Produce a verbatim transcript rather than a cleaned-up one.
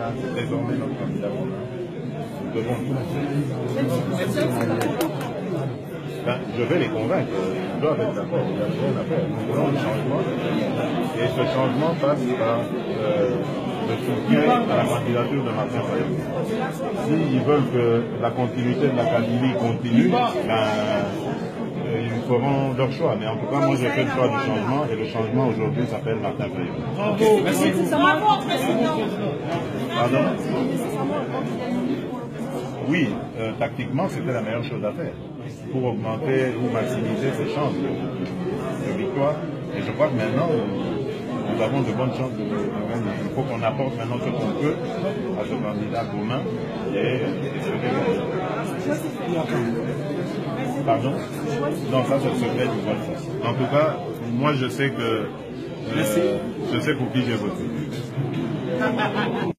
c'est désormais notre candidat. Nous devons tout faire. Ben, je vais les convaincre, ils doivent être d'accord, il y a rien à faire. Nous voulons un changement, et ce changement passe par euh, le soutien à la candidature de Martin Fayot. S'ils veulent que la continuité de la Kabylie continue, ben, euh, ils feront leur choix. Mais en tout cas, moi j'ai fait le choix du changement, et le changement aujourd'hui s'appelle Martin Fayot. Bravo, merci. Bravo, président. Pardon? Oui, euh, tactiquement, c'était la meilleure chose à faire pour augmenter ou maximiser ses chances de, de victoire. Et je crois que maintenant, nous avons de bonnes chances de gagner. Il faut qu'on apporte maintenant ce qu'on peut à ce candidat commun et pardon? Non, ça c'est le secret du vote. En tout cas, moi je sais que euh, je sais pour qui j'ai voté.